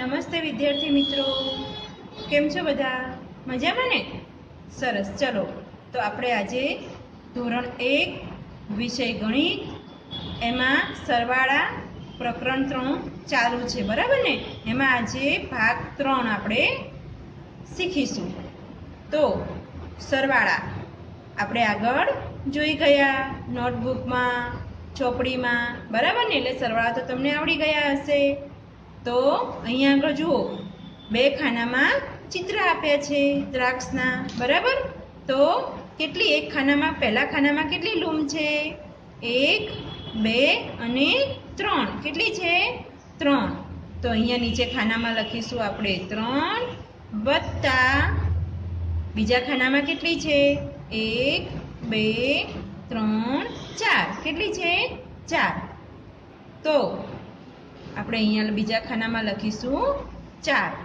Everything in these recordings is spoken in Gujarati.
નમસ્તે વિદ્યાર્થી મિત્રો, કેમ છો બધા? મજામાં ને? સરસ. ચલો તો આપણે આજે ધોરણ 1 વિષય ગણિત એમાં સરવાળા પ્રકરણ 3 ચાલુ છે, બરાબર ને? એમાં આજે ભાગ 3 આપણે શીખીશું. તો સરવાળા આપણે આગળ જોઈ ગયા નોટબુકમાં, ચોપડીમાં, બરાબર ને? એટલે સરવાળા તો તમને આવડી ગયા હશે. તો અહીંયા આગળ જુઓ, બે ખાનામાં ચિત્ર આપ્યા છે દ્રાક્ષના, બરાબર? તો કેટલી, એક ખાનામાં, પહેલા ખાનામાં કેટલી લૂમ છે? 1, 2 અને 3. કેટલી છે? 3. તો અહીંયા નીચે ખાનામાં લખીશું આપણે 3 વત્તા બીજા ખાનામાં કેટલી છે? 1, 2, 3, 4. કેટલી છે? 4. તો આપણે અહીંયા બીજા ખાનામાં લખીશું 4.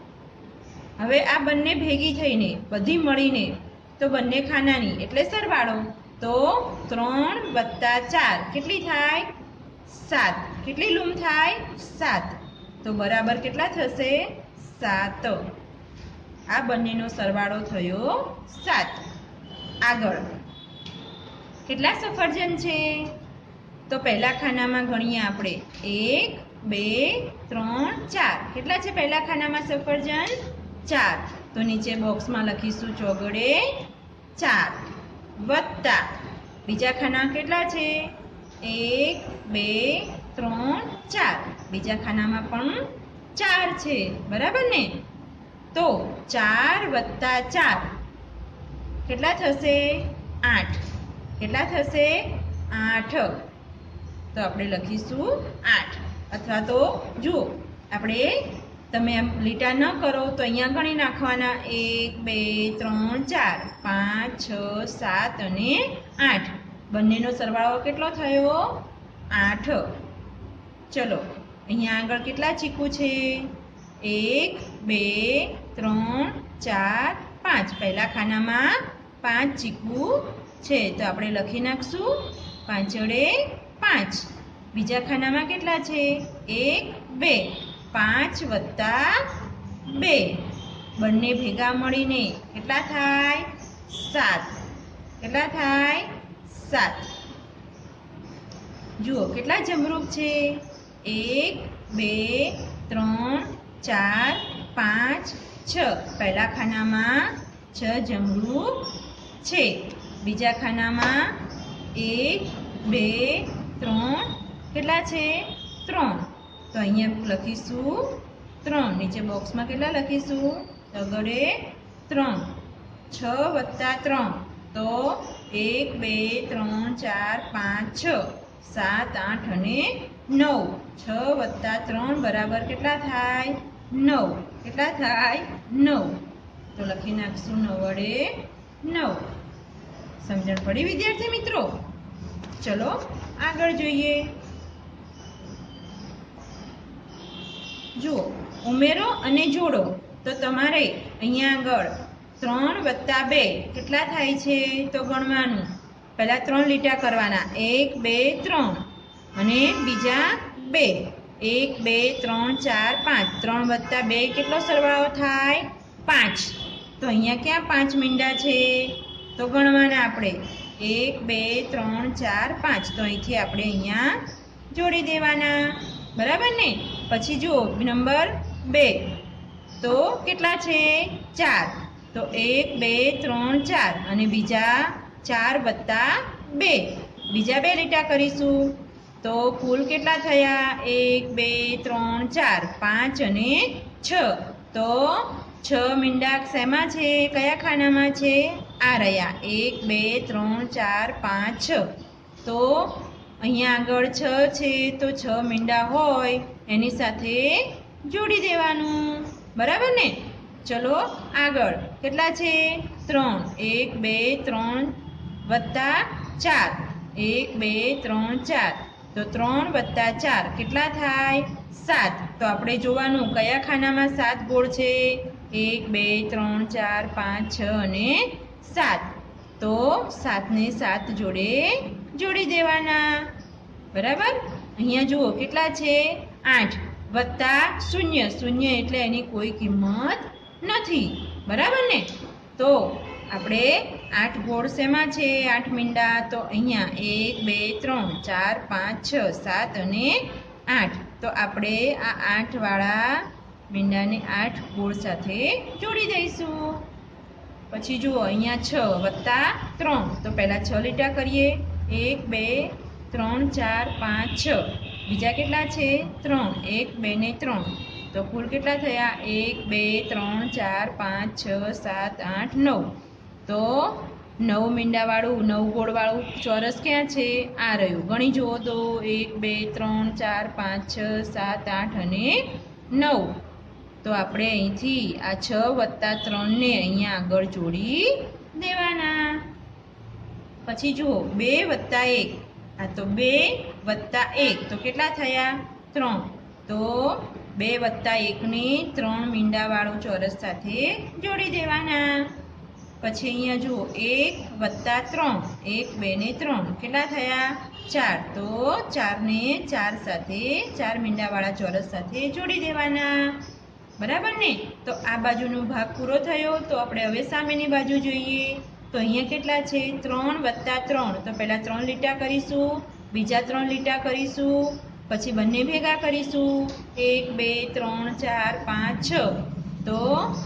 હવે આ બંને ભેગી થઈને, બધી મળીને, તો બંને ખાનાની એટલે સરવાળો. તો 3 વત્તા 4 કેટલી થાય? 7. કેટલી લૂમ થાય? 7. તો બરાબર કેટલા થશે? 7. આ બંનેનો સરવાળો થયો 7. આગળ કેટલા સફરજન છે? તો પહેલા ખાનામાં ગણીએ આપણે 1, 2, 3, 4. કેટલા છે પહેલા ખાનામાં સફરજન? 4. તો નીચે બોક્સમાં લખીશું ચોગડે 4 વત્તા બીજા ખાનામાં કેટલા છે? 1, 2, 3, 4. બીજા ખાનામાં પણ 4 છે, બરાબર ને? તો 4 વત્તા 4 કેટલા થશે? 8. કેટલા થશે? 8. તો આપણે લખીશું 8. અથવા તો જુઓ, આપણે તમે એમ લીટા ન કરો તો અહીંયા ગણી નાખવાના 1, 2, 3, 4, 5, 6, 7 અને 8. બંનેનો સરવાળો કેટલો થયો? 8. ચલો અહીંયા આગળ કેટલા ચીકુ છે? 1, 2, 3, 4, 5. પહેલા ખાનામાં 5 ચીકુ છે, તો આપણે લખી નાખશું 5 5. બીજા ખાનામાં કેટલા છે? 1, 2. 5 વત્તા 2. બંને ભેગા મળીને કેટલા થાય? 7. કેટલા થાય? 7. જુઓ કેટલા જમરૂખ છે? 1, 2, 3, 4, 5, 6. પહેલા ખાનામાં 6 જમરૂખ છે. બીજા ખાનામાં 1, 2, 3. કેટલા છે? 3. તો અહીંયા લખીશું 3. નીચે બોક્સમાં કેટલા લખીશું? તગડે 3. 6 વત્તા 3 તો 1, 2, 3, 4, 5, 6, 7, 8 અને 9. 6 વત્તા 3 બરાબર કેટલા થાય? 9. કેટલા થાય? 9. તો લખી નાખશું 9 વડે 9. સમજણ પડી વિદ્યાર્થી મિત્રો? ચલો આગળ જોઈએ. જુઓ, ઉમેરો અને જોડો. તો તમારે અહીંયા આગળ 3 વત્તા 2 કેટલા થાય છે? તો ગણવાનું. પહેલા 3 લીટા કરવાના, 1, 2, 3 અને બીજા 2. 1, 2, 3, 4, 5. 3 વત્તા 2 કેટલો સરવાળો થાય? 5. તો અહીંયા ક્યાં 5 મીંડા છે? તો ગણવાના આપણે 1, 2, 3, 4, 5. તો અહીંથી આપણે અહીંયા જોડી દેવાના, બરાબર ને? પછી જુઓ નંબર 2. તો કેટલા છે? 4. તો 1, 2, 3, 4 અને બીજા 4 વત્તા 2. બીજા 2 લીટા કરીશું. તો કુલ કેટલા થયા? 1, 2, 3, 4, 5 અને 6. તો 6 મીંડા શેમાં છે? કયા ખાનામાં છે? આ રહ્યા 1, 2, 3, 4, 5, 6. તો અહીંયા આગળ 6 છે, તો 6 મીંડા હોય એની સાથે જોડી દેવાનું, બરાબર ને? ચલો આગળ કેટલા છે? 3. 1, 2, 3 વત્તા 4. 1, 2, 3, 4. તો 3 વત્તા 4 કેટલા થાય? 7. તો આપણે જોવાનું કયા ખાનામાં 7 ગોળ છે? 1, 2, 3, 4, 5, 6 અને 7. તો 7 ને 7 જોડે જોડી દેવાના, બરાબર? અહીંયા જુઓ કેટલા છે? 8. વત્તા શૂન્ય, શૂન્ય એટલે એની કોઈ કિંમત નથી, બરાબર ને? તો આપણે 8 ગોળ શેમાં છે? 8 મીંડા. તો અહીંયા 1 2 3 4 5 6 7 અને 8. તો આપણે આ 8 વાળા મીંડાને 8 ગોળ સાથે જોડી દઈશું. પછી જુઓ અહીંયા 6 વત્તા 3. તો પહેલાં 6 લીટા કરીએ. 1 2 3 4 5 6. બીજા કેટલા છે? 3. 1 2 ને 3. તો કુલ કેટલા થયા? 1 2 3 4 5 6 7 8 9. તો 9 મીંડાવાળું 9 ગોળવાળું ચોરસ ક્યાં છે? આ રહ્યું. ગણી જુઓ તો 1 2 3 4 5 6 7 8 અને 9. તો આપણે અહીંથી આ 6 વત્તા 3 ને અહીંયા આગળ જોડી દેવાના. પછી જુઓ 2 વત્તા 1. આ તો 2 વત્તા 1. તો કેટલા થયા? 3. તો 2 વત્તા 1 ને 3 મીંડાવાળું ચોરસ સાથે જોડી દેવાના. પછી અહીંયા જુઓ 1 વત્તા 3. 1 2 ને 3 કેટલા થયા? 4. તો 4 ને 4 સાથે 4 મીંડાવાળા ચોરસ સાથે જોડી દેવાના, બરાબર ને? તો આ બાજુનો ભાગ પૂરો થયો. તો આપણે હવે સામેની બાજુ જોઈએ. તો અહીંયા કેટલા છે? 3 વત્તા 3. તો પહેલાં 3 લીટા કરીશું, બીજા 3 લીટા કરીશું, પછી બંને ભેગા કરીશું. 1 2 3 4 5 6. તો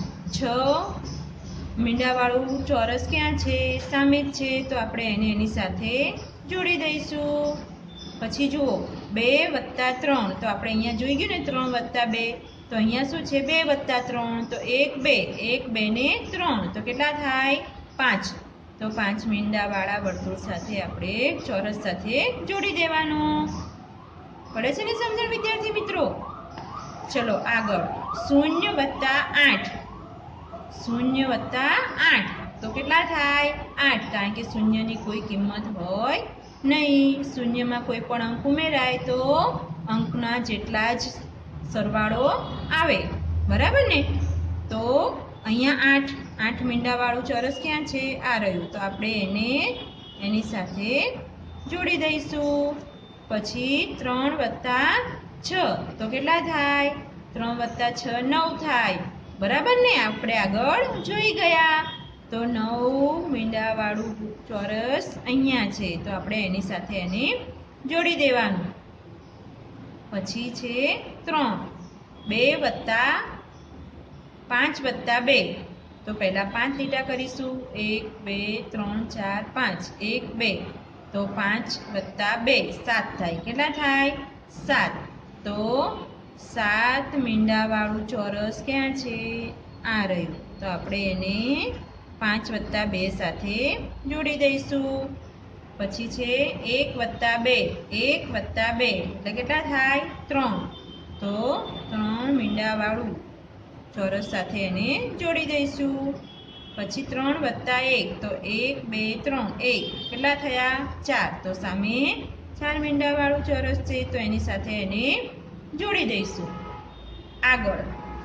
6 મીંડાવાળું ચોરસ ક્યાં છે? સામે જ છે. તો આપણે એને એની સાથે જોડી દઈશું. પછી જુઓ 2 વત્તા 3. તો આપણે અહીંયા જોઈ ગયું ને 3 વત્તા 2. તો અહીંયા શું છે? 2 વત્તા 3. તો 1 2 1 2 ને 3. તો કેટલા થાય? 5. તો 5 મીંડાવાળા વર્તુળ સાથે આપણે ચોરસ સાથે જોડી દેવાનું. પડે છે ને સમજણ વિદ્યાર્થી મિત્રો? ચલો આગળ 0 વત્તા 8. 0 વત્તા 8. તો કેટલા થાય? 8. કારણ કે શૂન્યની કોઈ કિંમત હોય નહીં. શૂન્યમાં કોઈ પણ અંક ઉમેરાય તો અંકના જેટલા જ સરવાળો આવે, બરાબર ને? તો અહીંયા 8 મીંડાવાળું ચોરસ ક્યાં છે? આ રહ્યું. તો આપણે એને એની સાથે જોડી દઈશું. પછી 3 વત્તા 6. તો કેટલા થાય? 3 વત્તા 6 9 થાય, બરાબર ને? આપણે આગળ જોઈ ગયા. તો 9 મીંડાવાળું ચોરસ અહીંયા છે. તો આપણે એની સાથે એને જોડી દેવાનું. પછી છે 3. 2 વત્તા 5 વત્તા 2. તો પહેલાં 5 લીટા કરીશું. 1 2 3 4 5. 1 2. તો 5 વત્તા 2 7 થાય. કેટલા થાય? 7. તો 7 મીંડાવાળું ચોરસ ક્યાં છે? આ રહ્યું. તો આપણે એને 5 વત્તા 2 સાથે જોડી દઈશું. પછી છે 1 વત્તા 2. 1 વત્તા 2 એટલે કેટલા થાય? 3. તો 3 મીંડાવાળું ચોરસ સાથે એને જોડી દઈશું. પછી 3 વત્તા 1. તો 1 2 3 1. કેટલા થયા? 4. તો સામે 4 મીંડાવાળું ચોરસ છે. તો એની સાથે એને જોડી દઈશું. આગળ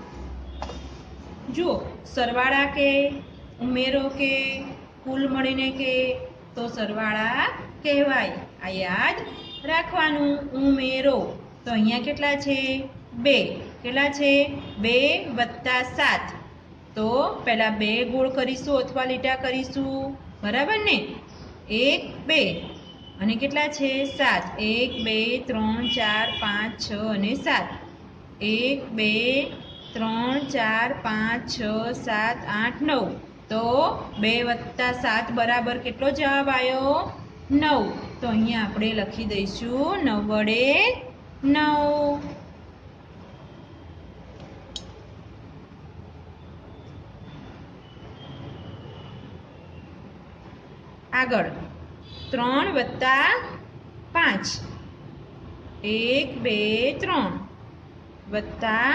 જુઓ સરવાળા કે ઉમેરો કે કુલ મળીને કે તો સરવાળા કહેવાય. આ યાદ રાખવાનું. ઉમેરો તો અહીંયા કેટલા છે? 2. કેટલા છે? 2 વત્તા 7. તો પહેલાં 2 ગોળ કરીશું અથવા લીટા કરીશું, બરાબર ને? 1 2 અને કેટલા છે? 7. 1 2 3 4 5 6 અને 7. 1 2 3 4 5 6 7 8 9. તો 2 વત્તા 7 બરાબર કેટલો જવાબ આવ્યો? 9. તો અહીંયા આપણે લખી દઈશું 9 વડે 9. આગળ 3 વત્તા 5. 1 2 3 વત્તા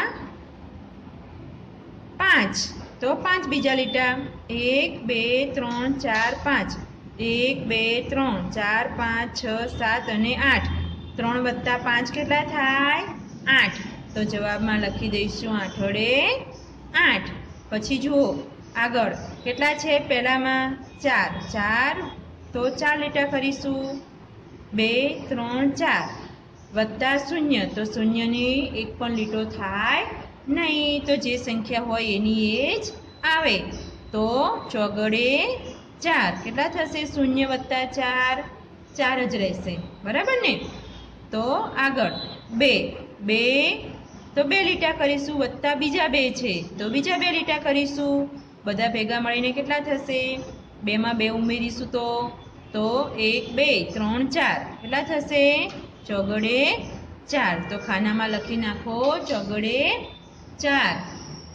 5. તો 5 બીજા લીટા. 1 2 3 4 5. 1 2 3 4 5 6 7 અને 8. 3 વત્તા 5 કેટલા થાય? 8. તો જવાબમાં લખી દઈશું 8 વડે 8. પછી જુઓ આગળ કેટલા છે? પહેલામાં 4. 4 તો 4 લીટા કરીશું. 2 3 4. વત્તા શૂન્ય, તો શૂન્યની એક પણ લીટો થાય નહીં, તો જે સંખ્યા હોય એની એ જ આવે. તો ચોગડે 4 કેટલા થશે? શૂન્ય વત્તા 4, 4 જ રહેશે, બરાબર ને? તો આગળ 2 તો 2 લીટા કરીશું, વત્તા બીજા 2 છે તો બીજા 2 લીટા કરીશું. બધા ભેગા મળીને કેટલા થશે? 2 માં 2 ઉમેરીશું તો 1 2 3 4 કેટલા થશે? ચોગડે 4. તો ખાનામાં લખી નાખો ચોગડે 4.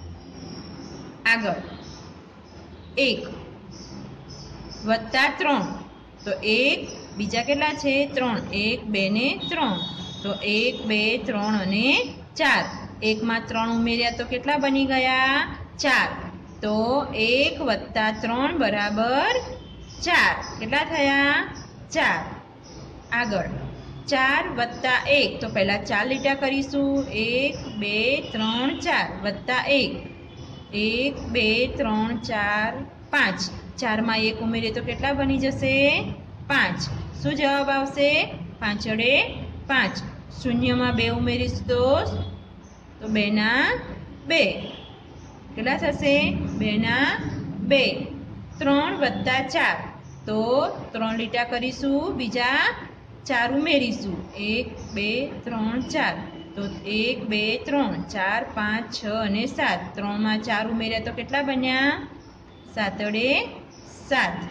આગળ 1 વત્તા 3, તો 1 બીજા કેટલા છે? 3, 1 2 ને 3, તો 1 2 3 અને 4. 1 માં 3 ઉમેર્યા તો કેટલા બની ગયા? 4. તો 1 વત્તા 3 બરાબર 4. કેટલા થયા? 4. આગળ 4 વત્તા 1, તો પહેલા 4 લીટા કરીશું. 1 2 3 4 વત્તા 1, 1 2 3 4 5. 4 માં 1 ઉમેરીએ તો કેટલા બની જશે? 5. શું જવાબ આવશે? 5 વડે 5. શૂન્યમાં 2 ઉમેરીશું તો 2 ના 2 કેટલા થશે? 2 ના 2. 3 વત્તા 4, તો 3 લીટા કરીશું, બીજા 4 ઉમેરીશું. 1 2 3 4, તો 1 2 3 4 5 6 અને 7. 3 માં 4 ઉમેર્યા તો કેટલા બન્યા? 7 વડે 7.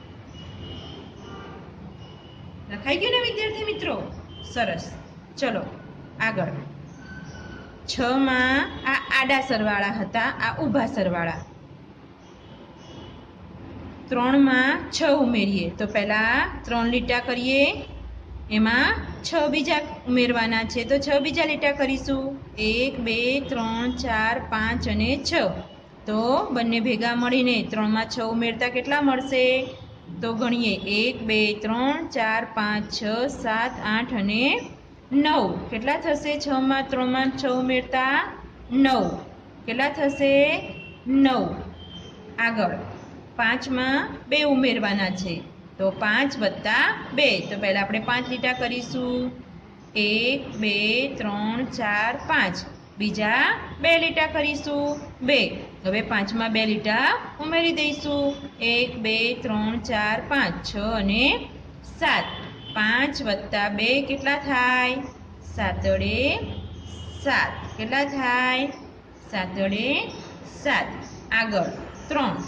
લખાઈ ગયું ને વિદ્યાર્થી મિત્રો? સરસ. ચલો આગળ 6 માં આ આડા સરવાળા હતા, આ ઊભા સરવાળા. 3 માં 6 ઉમેરીએ તો પહેલા 3 લીટા કરીએ, એમાં 6 બીજા ઉમેરવાના છે તો 6 બીજા લીટા કરીશું. 1 2 3 4 5 અને 6, તો બંને ભેગા મળીને 3 માં 6 ઉમેરતા કેટલા મળશે? તો ગણીએ. 1 2 3 4 5 6 7 8 અને 9. કેટલા થશે? 6 માં 3 માં 6 ઉમેરતા 9. કેટલા થશે? 9. આગળ 5 માં 2 ઉમેરવાના છે તો 5 વત્તા 2, તો પહેલાં આપણે 5 લીટા કરીશું. 1 2 3 4 5, બીજા 2 લીટા કરીશું. 2. હવે 5 માં 2 લીટા ઉમેરી દઈશું. 1 2 3 4 5 6 અને 7. 5 વત્તા 2 કેટલા થાય? 7 વડે 7. કેટલા થાય? 7 વડે 7. આગળ 3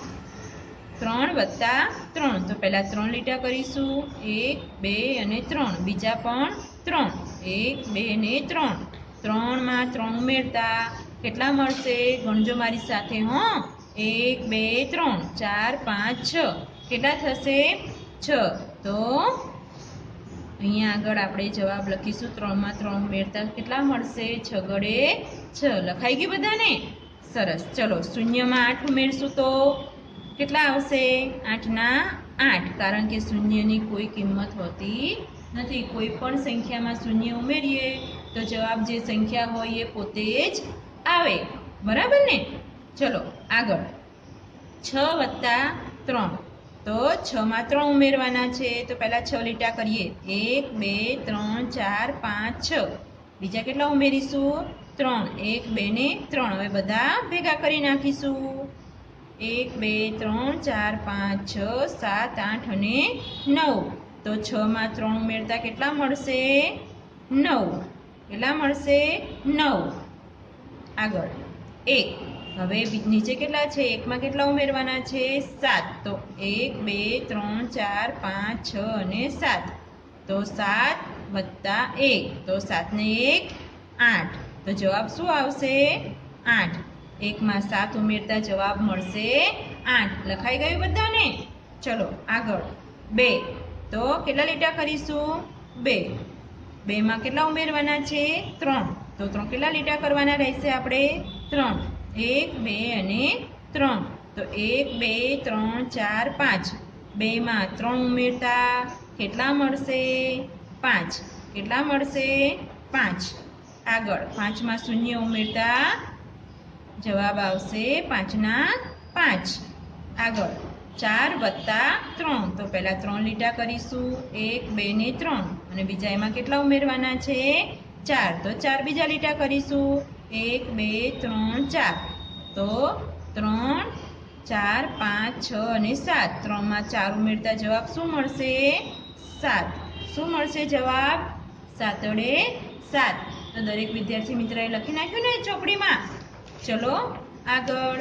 વત્તા 3, તો પહેલાં 3 લીટા કરીશું. 1 2 અને 3, બીજા પણ 3. 1 2 ને 3. 3 માં 3 ઉમેરતા કેટલા મળશે? ગણજો મારી સાથે. 1 2 3 4 5 6. કેટલા થશે? 6. તો અહીંયા આગળ આપણે જવાબ લખીશું. 3 માં 3 ઉમેરતા કેટલા મળશે? 6 ગડે 6. લખાઈ ગયું બધાને? સરસ. ચલો શૂન્યમાં 8 ઉમેરશું તો કેટલા આવશે? 8 ના 8, કારણ કે શૂન્યની કોઈ કિંમત હોતી નથી. કોઈ પણ સંખ્યામાં શૂન્ય ઉમેરીએ તો જવાબ જે સંખ્યા હોય એ પોતે જ આવે, બરાબર ને? ચલો આગળ 6 વત્તા 3, તો 6 માં 3 ઉમેરવાના છે તો પહેલાં 6 લીટા કરીએ. 1 2 3 4 5 6, બીજા કેટલા ઉમેરીશું? 3. 1 2 ને 3. હવે બધા ભેગા કરી નાખીશું. 1 2 3 4 5 6 7 8 અને 9, તો 6 માં 3 ઉમેરતા કેટલા મળશે? 9. કેટલા મળશે? 9. આગળ 1. હવે નીચે કેટલા છે? 1 માં કેટલા ઉમેરવાના છે? 7. તો 1 2 3 4 5 6 અને 7, તો 7 વત્તા 1, તો 7 ને 1 8. તો જવાબ શું આવશે? 8. 1 માં 7 ઉમેરતા જવાબ મળશે 8. લખાઈ ગયું બધાને? ચલો આગળ 2. તો કેટલા લીટા કરીશું? 2. 2 માં કેટલા ઉમેરવાના છે? 3. તો 3 કેટલા લીટા કરવાના રહેશે આપણે? 3. 1 2 અને 3, તો 1 2 3 4 5. 2 માં 3 ઉમેરતા કેટલા મળશે? 5. કેટલા મળશે? 5. આગળ 5 માં શૂન્ય ઉમેરતા જવાબ આવશે 5 ના 5. આગળ 4 વત્તા 3 તો પહેલા 3 લીટા કરીશું 1 2 ને 3 અને બીજા એમાં કેટલા ઉમેરવાના છે 4 તો 4 બીજા લીટા કરીશું 1 2 3 4 તો 3 4 5 6 અને 7 3 માં 4 ઉમેરતા જવાબ શું મળશે 7 શું મળશે જવાબ 7 વડે 7 તો દરેક વિદ્યાર્થી મિત્રએ લખી નાખ્યું ને ચોપડીમાં ચલો આગળ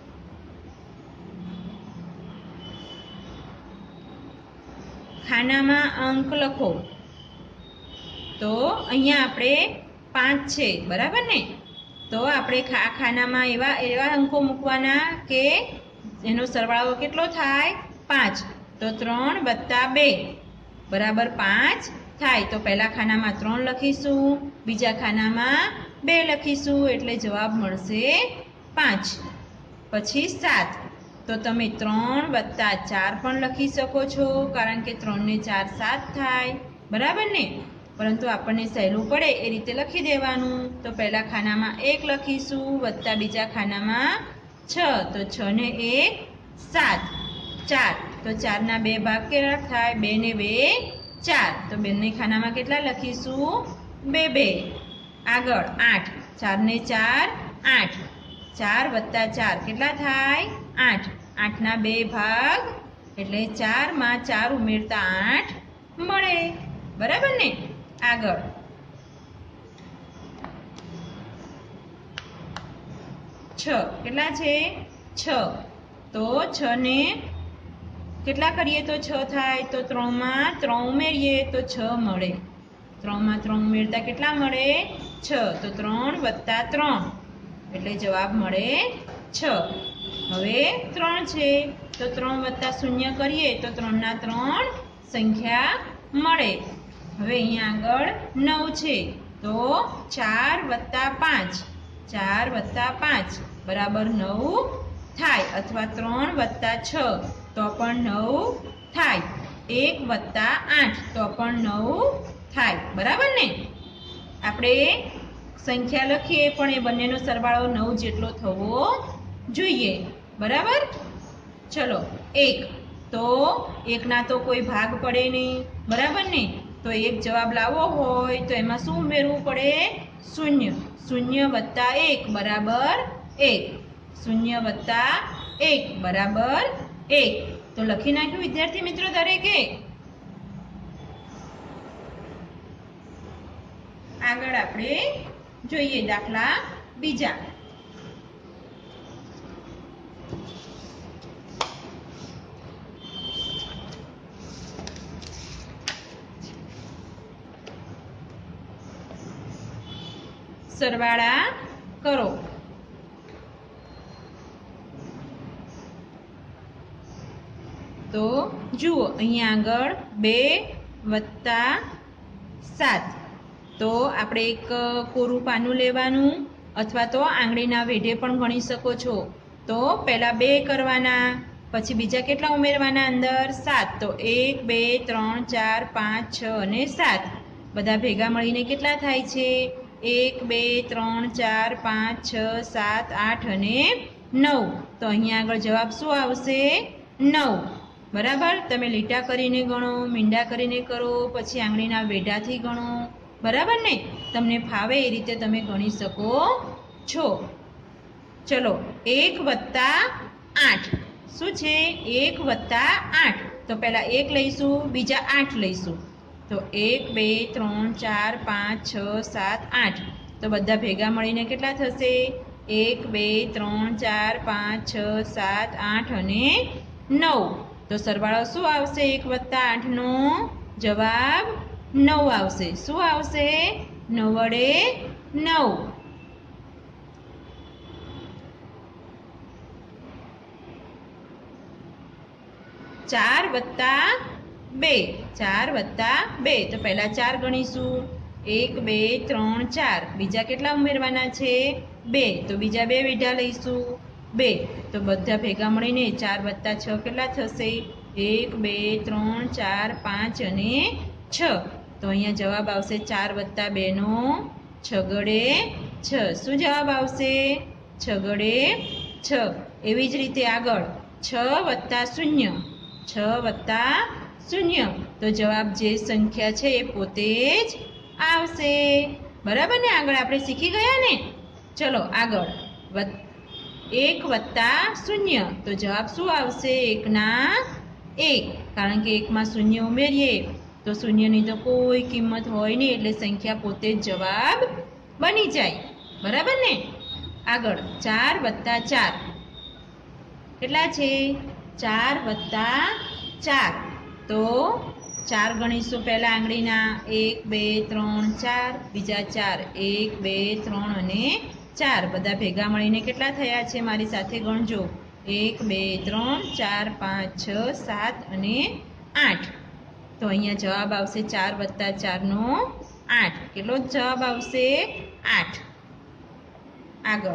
ખાનામાં અંક લખો તો અહીંયા આપણે 5 છે બરાબર ને તો આપણે ખાનામાં એવા અંકો મૂકવાના કે એનો સરવાળો કેટલો થાય 5 તો 3 વત્તા 2 બરાબર 5 થાય તો પહેલા ખાનામાં 3 લખીશું બીજા ખાનામાં 2 લખીશું એટલે જવાબ મળશે 5 પછી 7 તો તમે 3 વત્તા 4 પણ લખી શકો છો કારણ કે 3 ને 4 7 થાય બરાબર ને પરંતુ આપણને સહેલું પડે એ રીતે લખી દેવાનું તો પહેલા ખાનામાં 1 લખીશું વત્તા બીજા ખાનામાં 6 તો 6 ને 1 7 4 તો 4 ના 2 ભાગ કેટલા થાય 2 ને 2 4 તો બંને ખાનામાં કેટલા લખીશું 2 2 આગળ 8 4 ને 4 8 4 વત્તા 4 કેટલા થાય 8 8 ના 2 ભાગ એટલે 4 માં 4 ઉમેરતા 8 મળે બરાબર ને આગળ 6 કેટલા છે 6 તો 6 ને કેટલા કરીએ તો 6 થાય તો 3 માં 3 ઉમેરીએ તો 6 મળે 3 માં 3 ઉમેરતા કેટલા મળે 6 તો 3 વત્તા 3 એટલે જવાબ મળે 6 હવે 3 છે તો 3 વત્તા 0 કરીએ તો 3 ના 3 સંખ્યા મળે હવે અહીંયા આગળ 9 છે તો 4 વત્તા 5 4 વત્તા 5 બરાબર 9 થાય અથવા 3 વત્તા 6 તો પણ 9 થાય 1 વત્તા 8 તો પણ 9 થાય બરાબર ને આપણે સંખ્યા લખીએ પણ એ બંનેનો સરવાળો 9 જેટલો થવો જોઈએ બરાબર ચલો 1 તો 1 ના તો કોઈ ભાગ પડે નહીં બરાબર ને તો એક જવાબ લાવવો હોય તો એમાં શું ઉમેરવું પડે 0 0 વત્તા 1 બરાબર 1 0 વત્તા 1 બરાબર 1 તો લખી નાખ્યું વિદ્યાર્થી મિત્રો દરેકે આગળ આપણે જોઈએ દાખલા બીજા સરવાળા કરો તો જુઓ અહીંયા આગળ 2 વત્તા 7 તો આપણે એક કોરું પાનું લેવાનું અથવા તો આંગળીના વેઢે પણ ગણી શકો છો તો પહેલાં 2 કરવાના પછી બીજા કેટલા ઉમેરવાના અંદર 7 તો 1 2 3 4 5 6 અને 7 બધા ભેગા મળીને કેટલા થાય છે 1 2 3 4 5 6 7 8 અને 9 તો અહીંયા આગળ જવાબ શું આવશે 9 બરાબર તમે લીટા કરીને ગણો મીંડા કરીને કરો પછી આંગળીના વેઢાથી ગણો બરાબર ને તમને ફાવે એ રીતે તમે ગણી શકો છો ચલો 1 વત્તા 8 શું છે 1 વત્તા 8 તો પહેલાં 1 લઈશું બીજા 8 લઈશું તો 1 2 3 4 5 6 7 8 તો બધા ભેગા મળીને કેટલા થશે 1 2 3 4 5 6 7 8 અને 9 તો સરવાળો શું આવશે 1 વત્તા 8નો જવાબ 9 આવશે શું આવશે 9 વડે 9 4 વત્તા 2 4 વત્તા 2 તો પહેલાં 4 ગણીશું 1 2 3 4 બીજા કેટલા ઉમેરવાના છે 2 તો બીજા 2 વીઢા લઈશું 2 તો બધા ભેગા મળીને 4 વત્તા 6 કેટલા થશે 1 2 3 4 5 અને 6 તો અહીંયા જવાબ આવશે 4 વત્તા 2નો 6 ગડે 6 શું જવાબ આવશે 6 ગડે 6 એવી જ રીતે આગળ 6 વત્તા 0, 6 વત્તા 0, તો જવાબ જે સંખ્યા છે એ પોતે જ આવશે. બરાબર ને? આગળ આપણે શીખી ગયા ને? ચલો આગળ 1 વત્તા 0, તો જવાબ શું આવશે? 1 ના 1, કારણ કે 1 માં 0 ઉમેરીએ તો 0ની તો કોઈ કિંમત હોય નહીં, એટલે સંખ્યા પોતે જ જવાબ બની જાય. બરાબર ને? આગળ 4 વત્તા 4, કેટલા છે? 4 વત્તા 4, તો 4 ગણીશું પહેલા આંગળીના, 1 2 3 4, બીજા 4, 1 2 3 અને 4, બધા ભેગા મળીને કેટલા થયા છે? મારી સાથે ગણજો. 1 2 3 4 5 6 7 અને 8. તો અહીંયા જવાબ આવશે 4 વત્તા 4 નો 8. કેટલો જવાબ આવશે? 8. આગળ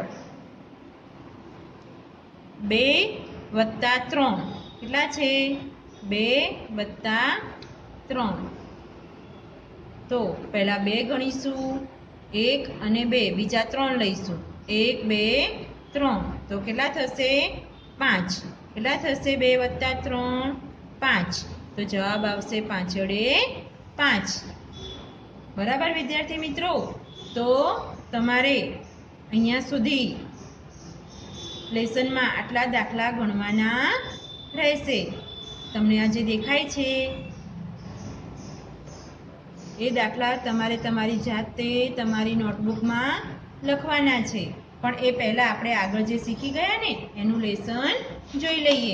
2 વત્તા 3, કેટલા છે? 2 વત્તા 3, તો પહેલા 2 ગણીશું, 1 અને 2, બીજા 3 લઈશું, 1 2 3, તો કેટલા થશે? 5. કેટલા થશે? 2 વત્તા 3 5, તો જવાબ આવશે 5 5. બરાબર વિદ્યાર્થી મિત્રો? તો તમારે અહીંયા સુધી લેસનમાં આટલા દાખલા ગણવાના રહેશે. તમને આ જે દેખાય છે એ દાખલા તમારે તમારી જાતે તમારી નોટબુકમાં લખવાના છે. પણ એ પહેલાં આપણે આગળ જે શીખી ગયા ને એનું લેસન જોઈ લઈએ.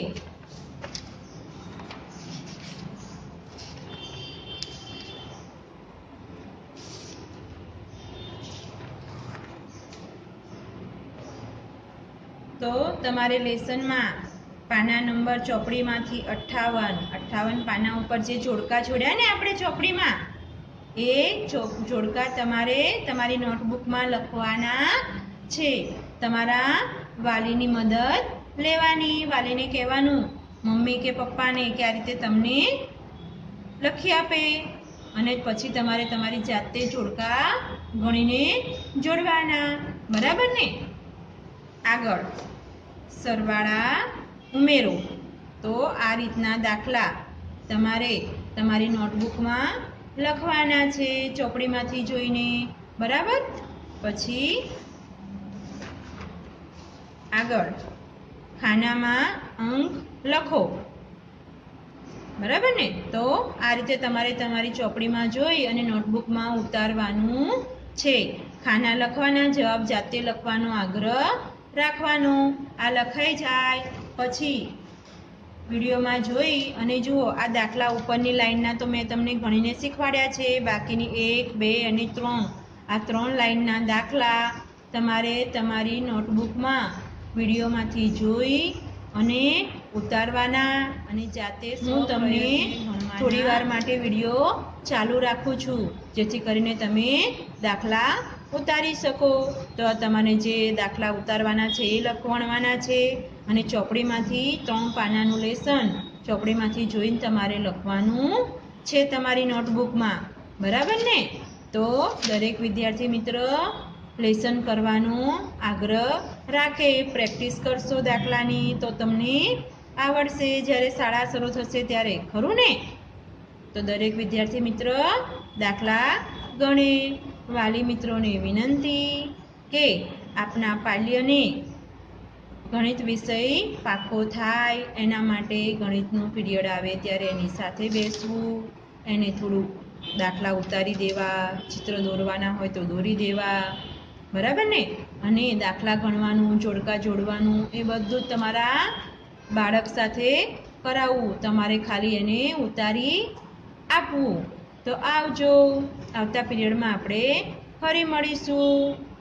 તો તમારે લેસનમાં પાના નંબર ચોપડીમાંથી 58 પાના ઉપર જે જોડકા જોડ્યા ને આપણે ચોપડીમાં, એ જોડકા તમારે તમારી નોટબુકમાં લખવાના છે. તમારા વાલીની મદદ લેવાની. વાલીને કહેવાનું, મમ્મી કે પપ્પાને, કે આ રીતે તમને લખી આપે, અને પછી તમારે તમારી જાતે જોડકા ગણીને જોડવાના. બરાબર ને? આગળ સરવાળા ઉમેરો. તો આ રીતના દાખલા તમારે તમારી નોટબુકમાં લખવાના છે ચોપડીમાંથી જોઈને. બરાબર? પછી આગળ ખાનામાં અંક લખો. બરાબર ને? તો આ રીતે તમારે તમારી ચોપડીમાં જોઈ અને નોટબુકમાં ઉતારવાનું છે. ખાના લખવાના, જવાબ જાતે લખવાનો આગ્રહ રાખવાનો. આ લખાઈ જાય પછી વિડીયોમાં જોઈ અને જુઓ. આ દાખલા ઉપરની લાઈનના તો મેં તમને ગણીને શીખવાડ્યા છે. બાકીની 1 2 અને 3, આ 3 લાઈનના દાખલા તમારે તમારી નોટબુકમાં વિડીયોમાંથી જોઈ અને ઉતારવાના. અને જાતે હું તમને થોડી વાર માટે વિડીયો ચાલુ રાખું છું, જેથી કરીને તમે દાખલા ઉતારી શકો. તો તમારે જે દાખલા ઉતારવાના છે એ લખવાના છે, અને ચોપડીમાંથી 3 પાનાનું લેસન ચોપડીમાંથી જોઈને તમારે લખવાનું છે તમારી નોટબુકમાં. બરાબર ને? તો દરેક વિદ્યાર્થી મિત્ર લેસન કરવાનો આગ્રહ રાખે. પ્રેક્ટિસ કરશો દાખલાની તો તમને આવડશે જ્યારે શાળા શરૂ થશે ત્યારે. ખરું ને? તો દરેક વિદ્યાર્થી મિત્ર દાખલા ગણે. વાલી મિત્રોને વિનંતી કે આપના પાલ્યને ગણિત વિષય પાકો થાય એના માટે ગણિતનું પીરિયડ આવે ત્યારે એની સાથે બેસવું, એને થોડુંક દાખલા ઉતારી દેવા, ચિત્ર દોરવાના હોય તો દોરી દેવા. બરાબર ને? અને દાખલા ગણવાનું, જોડકા જોડવાનું એ બધું જ તમારા બાળક સાથે કરાવવું. તમારે ખાલી એને ઉતારી આપવું. તો આવજો. આવતા પીરિયડમાં આપણે ફરી મળીશું.